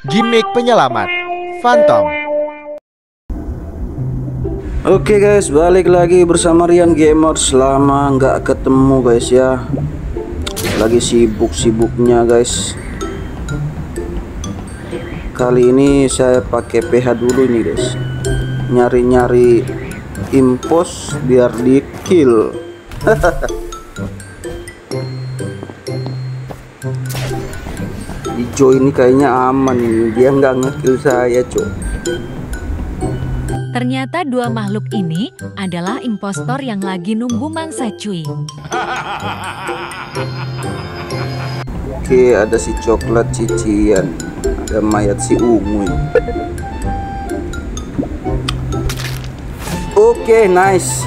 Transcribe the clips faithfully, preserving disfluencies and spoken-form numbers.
Gimik penyelamat Phantom. Oke guys, balik lagi bersama Rian Gamers. Lama nggak ketemu guys ya. Lagi sibuk-sibuknya guys. Kali ini saya pakai P H dulu nih guys. Nyari-nyari impos biar di kill. Ijo ini kayaknya aman ini, dia nggak ngekill saya cok. Ternyata dua makhluk ini adalah impostor yang lagi nunggu mangsa cuy. Oke, ada si coklat cician, ada mayat si ungu. Oke, nice.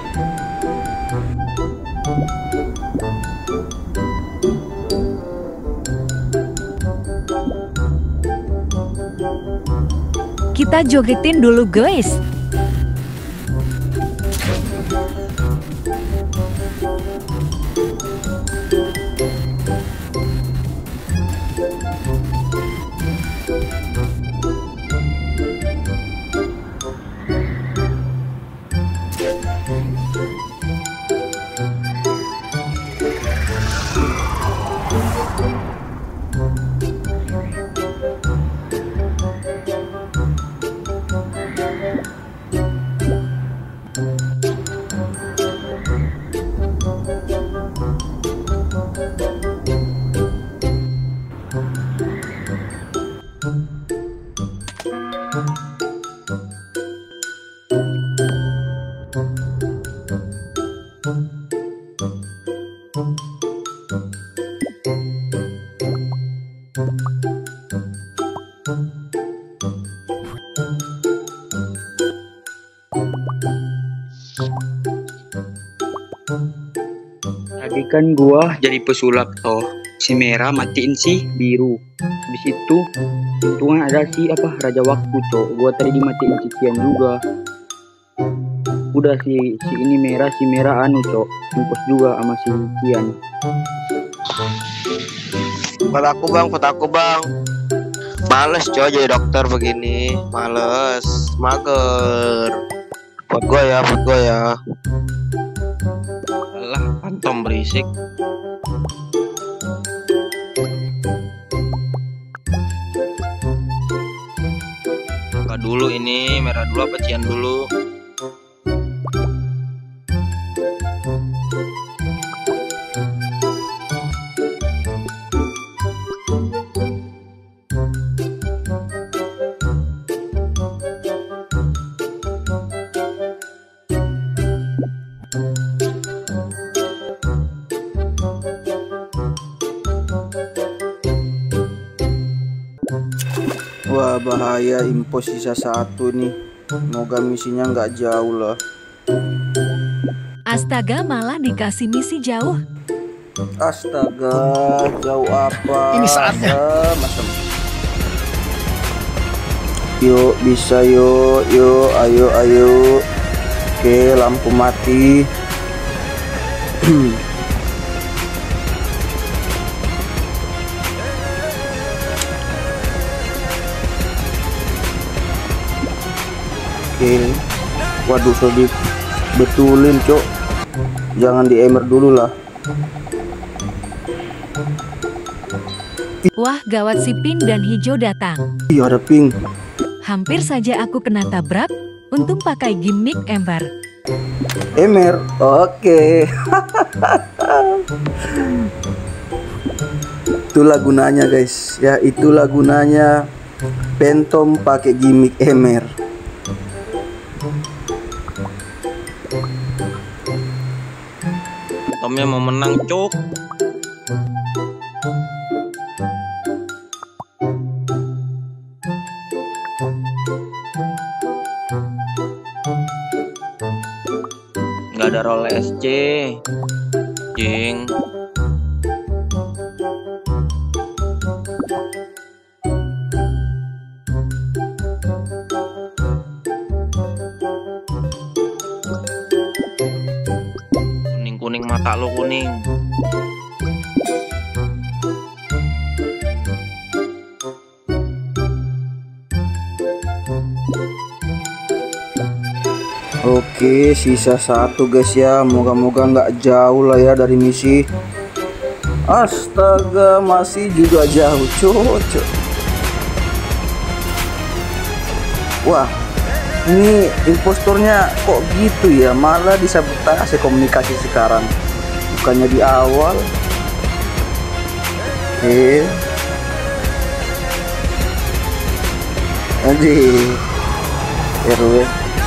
Kita jogetin dulu guys. Tadi kan gua jadi pesulap toh, si merah matiin si biru. Habis itu untungan ada si apa raja waktu cok. Gua tadi dimatiin cician juga. Udah si si ini merah si merah anu cok, impos juga sama si cician. Foto aku bang, foto aku bang. Males coy jadi dokter begini, males, mager. Buat gua ya, buat gua ya. Alah, Phantom berisik. Buka dulu ini, merah dulu apa cian dulu? Wah bahaya, impos sisa satu nih. Semoga misinya nggak jauh lah. Astaga, malah dikasih misi jauh. Astaga, jauh apa? Ini saatnya. Macam. Yuk bisa yuk, yuk, ayo, ayo. Oke, lampu mati. Oke, waduh sodik, betulin cok, jangan di emer dulu lah. Wah gawat, si pink dan hijau datang. Iya ada pink. Hampir saja aku kena tabrak, untung pakai gimmick ember. Emer, oke. Itulah gunanya guys, ya itulah gunanya Phantom pakai gimmick emer. Tomnya mau menang cuk. Nggak ada roll S C jing. Kuning mata lo kuning. Oke, sisa satu guys ya. Moga-moga nggak jauh lah ya dari misi. Astaga, masih juga jauh, cocok. Wah, ini impostornya kok gitu ya, malah disabotase komunikasi sekarang, bukannya di awal. Oke, aduh, R W.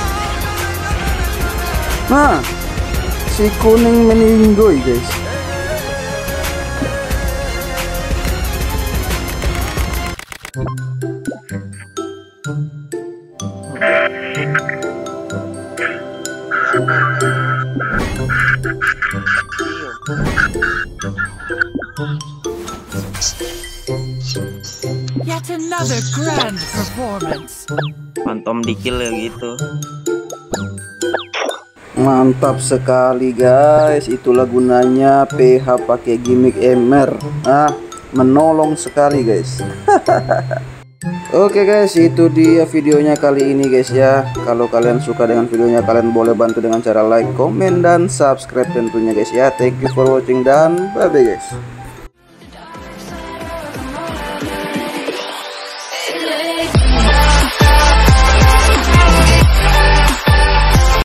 Nah, si kuning meninggoy guys. Yet another grand performance. Phantom di-kill ya gitu. Mantap sekali guys, itulah gunanya P H pakai gimmick M R. Ah, menolong sekali guys. Oke guys, itu dia videonya kali ini guys ya. Kalau kalian suka dengan videonya, kalian boleh bantu dengan cara like, komen, dan subscribe tentunya guys ya. Thank you for watching dan bye bye guys.